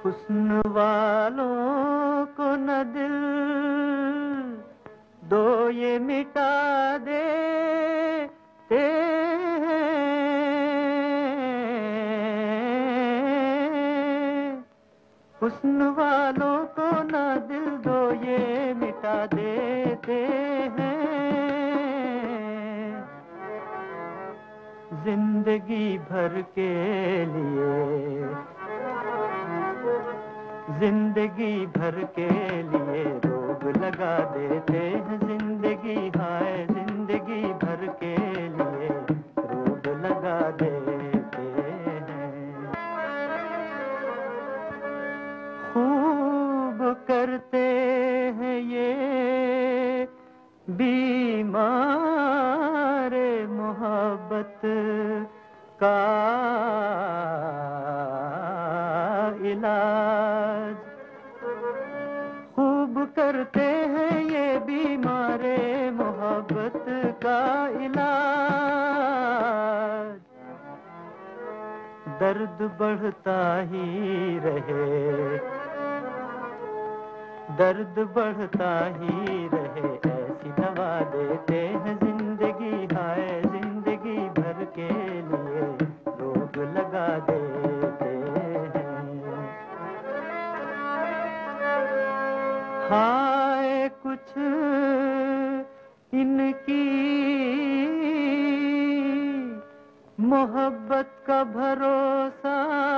हुस्न वालों को न दिल दो ये मिटा देते हैं। हुस्न वालों को न दिल दो ये मिटा देते हैं। जिंदगी भर के लिए, जिंदगी भर के लिए रोग लगा देते हैं। जिंदगी हाय जिंदगी भर के लिए रोग लगा देते हैं। खूब करते हैं ये बीमार मोहब्बत का इलाज। खूब करते हैं ये बीमारे मोहब्बत का इलाज। दर्द बढ़ता ही रहे, दर्द बढ़ता ही रहे, ऐसी दवा देते हैं। जिंदगी हाय जिंदगी भर के लिए रोग लगा देते हैं। हाय कुछ इनकी मोहब्बत का भरोसा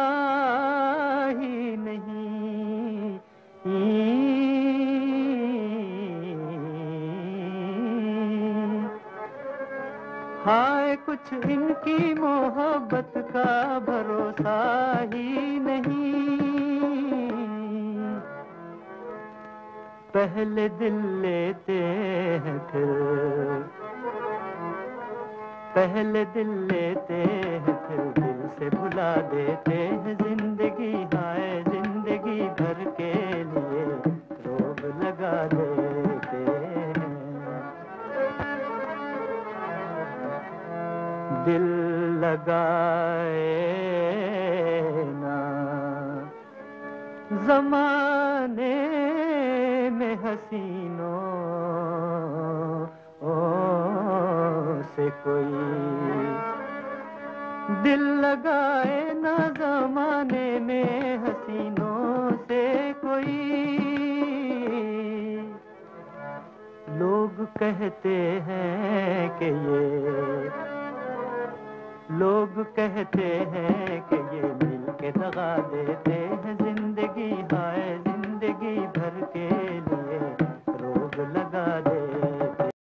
ही नहीं। हाय कुछ इनकी मोहब्बत का भरोसा ही नहीं। पहले दिल लेते हैं फिर, पहले दिल लेते हैं फिर दिल से भुला देते हैं। जिंदगी हाय जिंदगी भर के लिए रोग लगा देते हैं। दिल लगाए ना ज़माने में हसीनों से कोई, दिल लगाए ना ज़माने में हसीनों से कोई। लोग कहते हैं कि ये, लोग कहते हैं कि ये मिल के दगा देते